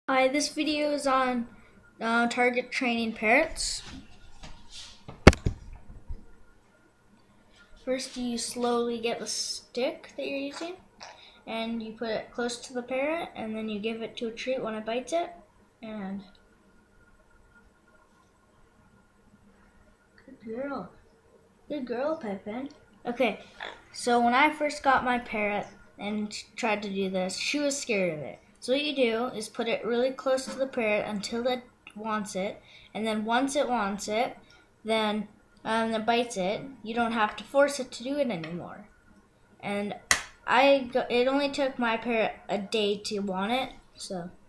Hi, this video is on target training parrots. First, you slowly get the stick that you're using, and you put it close to the parrot, and then you give it to a treat when it bites it. And good girl, Pippin. Okay, so when I first got my parrot and tried to do this, she was scared of it. So what you do is put it really close to the parrot until it wants it, and then once it wants it, then it bites it. You don't have to force it to do it anymore. And it only took my parrot a day to want it, so.